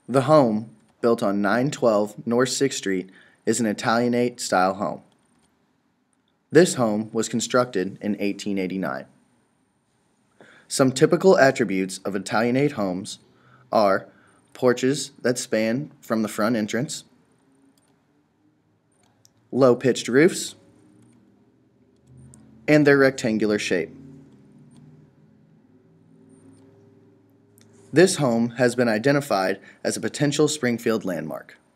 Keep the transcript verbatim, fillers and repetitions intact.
The home, built on nine twelve North sixth Street, is an Italianate style home. This home was constructed in eighteen eighty-nine. Some typical attributes of Italianate homes are porches that span from the front entrance, low-pitched roofs, and their rectangular shape. This home has been identified as a potential Springfield landmark.